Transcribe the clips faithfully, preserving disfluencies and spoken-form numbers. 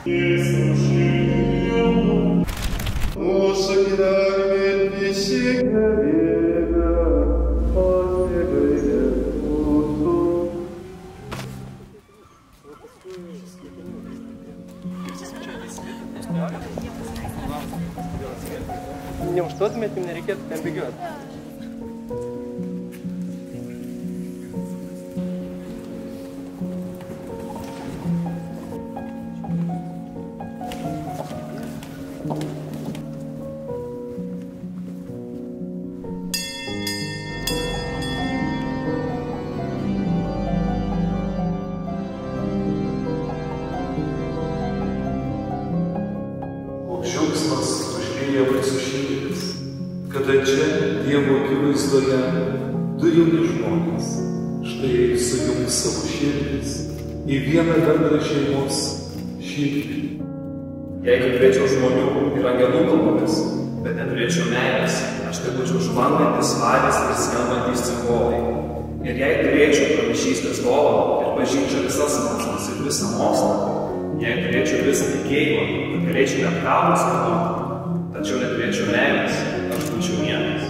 Mūsų gyvenime visi gyvenime pasigailė mūsų. Neužstotumėt, jums nereikėtų ten bėgioti. Džiaugsmas užlieja mūsų širdis, kada čia Dievo akivaizdoje du jauni žmonės štai sujungs savo širdis į vieną bendrą šeimos širdį. Jeigu turėčiau žmonių ir angelų kalbomis, bet neturėčiau meilės, aš tai būčiau žvangantis varis ir skambantys cimbolai. Ir jei turėčiau pranašystės dovaną ir pažinčiau visas mokslas ir visą mokslą, jei turėčiau visą tikėjimą, kad galėčiau net kalnus kalbėti, tačiau neturėčiau meilės, aš būčiau niekas.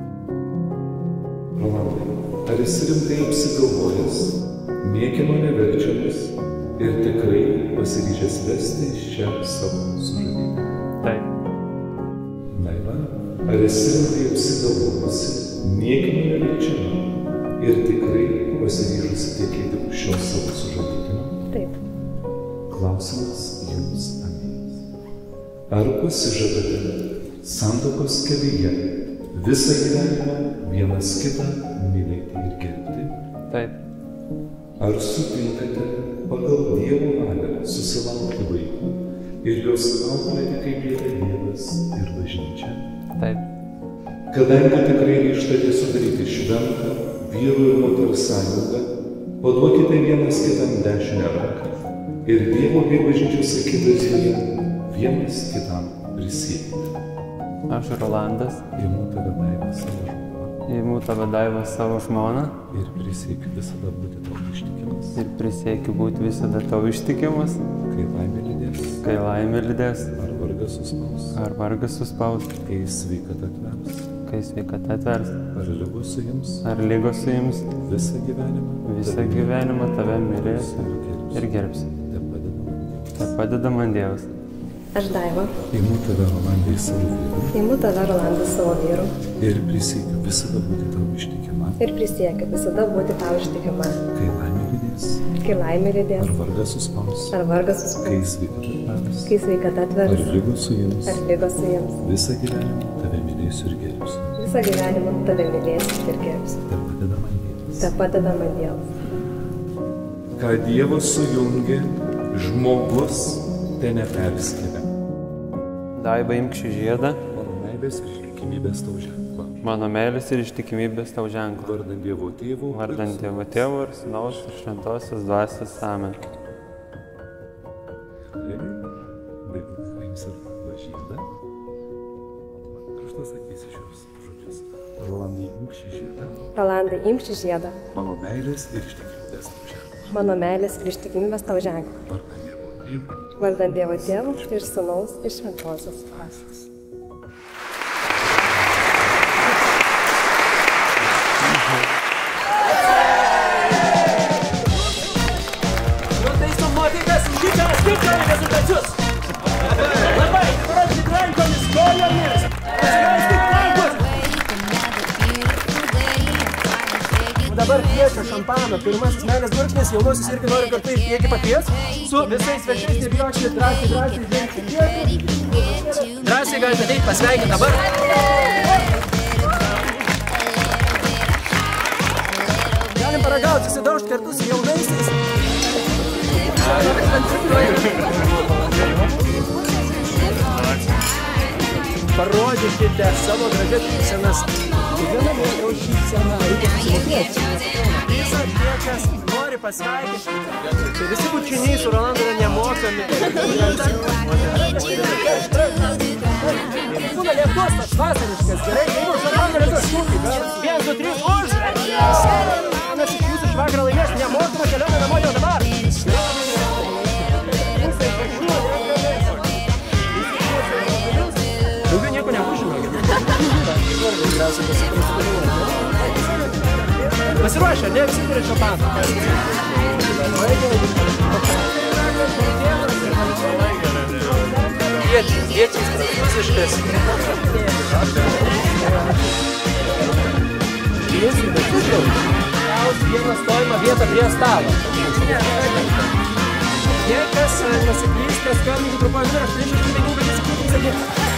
Rolandai, ar esi rimtai apsigalvojęs, niekino neverčiamas ir tikrai pasiryžęs vesti iš čia savo sužadėtinę? Taip. Meiva, ar esi rimtai apsigalvojusi, niekino neverčiama ir tikrai pasiryžusi tekėti už šios savo sužadėtinę? Taip. Klausimas jums abiems. Ar pasižadate santuokos kelyje visą gyvenimą vienas kitą mylėti ir gerbti? Taip. Ar sutinkate pagal Dievo valią susilaukti vaikų ir juos auklėti kaip liepia Dievas ir bažnyčia? Taip. Kadangi tikrai ryžtate sudaryti šventą vyrų ir moters sąjungą, paduokite vienas kitam dešinę ranką ir Dievo bei bažnyčios akivaizdoje vienas kitam prisiekite. Aš Rolandas. Imu tave Daivą savo žmoną. Imu tave Daivą savo žmoną. Ir prisiekiu visada būti tau ištikimas. Ir prisiekiu būti visada tau ištikimas. Kai laimė lydės. Kai laimė lydės. Ar vargas suspaus. Ar vargas suspaus. Kai sveikata atvers. Kai sveikata atvers. Ar lygos suims. Ar lygos suims. Visą gyvenimą. Visą gyvenimą tave mylėsiu ir gerbsiu. Te padeda man Dievas. Aš Daiva. Imu tave Rolandai savo vyru. Imu tave Rolandai savo vyru. Ir prisiekiu visada būti tau ištikima. Ir prisiekiu visada būti tau ištikima. Kai laimė lydės. Kai laimė lydės. Ar vargas suspaus. Ar vargas suspaus. Kai sveikata atvers. Kai sveikata atvers. Ar lygos suims. Ar lygos suims. Visą gyvenimą tave mylėsiu ir gerbsiu. Visą gyvenimą tave mylėsiu ir gerbsiu. Te padeda man Dievas. Te padeda man Dievas. Ką Dievas sujungė, žmogus te neperskiria. Daiva, imk šį žiedą. Mano meilės ir ištikimybės tau ženklą. Mano meilės ir ištikimybės tau ženklą. Vardant Dievo Tėvo. Vardant Dievo Tėvo ir Sūnaus ir Šventosios Dvasios. Amen. Paims ir važyda. Kažkas sakysi šios žodžius. Rolandai, imk šį žiedą. Rolandai, imk šį žiedą. Mano meilės ir ištikimybės tau ženklą. Mano meilės ir ištikimybės tau ženklą. Vardant Dievo Tėvo. Vardant Dievo Tėvo ir Sūnaus ir Šventosios Dvasios. Nutaisom nuotaikas, šitas tikrai rezultatus. Labai, parodykit rankomis, kojomis. Pasileiskit rankus. Dabar kviečia šampano, pirmasis meilės gurkšnis, jaunusis irgi nori kartu į priekį pakvies. Su visais svečiais nebijokite, drąsiai, drąsiai, žengti į priekį. Drąsiai galite ateiti pasveikinti dabar. Galim paragauti, susidaužti kartu su jaunaisiais. Parodykite savo gražias šypsenas. Kiekviena mėgau šypseną. Reikia susimokėti. Visa tie, kas nori pasveikinti. Tai visi bučiniai su Rolandu yra nemokami. Būna lietus, tas vasariškas. Gerai, jeigu už Rolandu lietus šūkį. Vienas, du, trys, už. Vienas iš jūsų švakarą laimės nemokamą kelionę namo jau dabar. Pasiruošę, neapsitarė šampaną. Viečiais, viečiais prancūziškas. Jis, bet tiksliau, vieną stojimą vietą prie stalo. Jei kas nesiklysta, skambinti trumpą žinai, aš nežinau, kad nesiklysta.